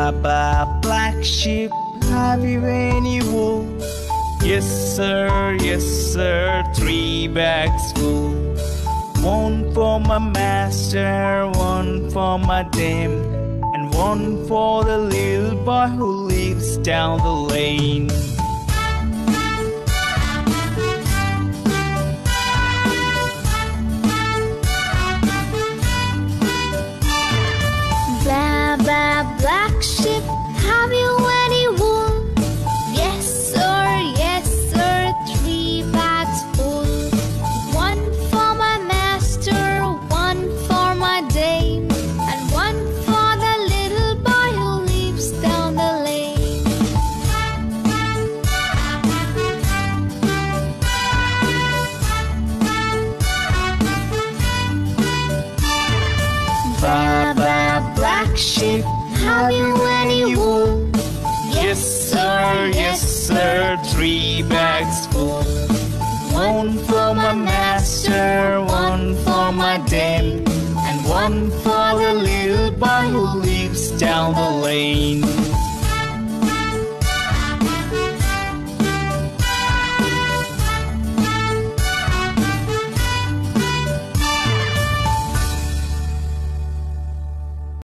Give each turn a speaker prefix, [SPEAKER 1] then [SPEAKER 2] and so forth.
[SPEAKER 1] Baba, black sheep, have you any wool? Yes sir, 3 bags full. One for my master, one for my dame, and one for the little boy who lives down the lane.
[SPEAKER 2] Baba, black sheep, have you any wool? Yes sir, 3 bags full. One for my master, one for my dame, and one for the little boy who lives down the lane. Baba, black sheep, have you any wool?
[SPEAKER 1] Yes sir, 3 bags full. One for my master, one for my dame, and one for the little boy who lives down the lane.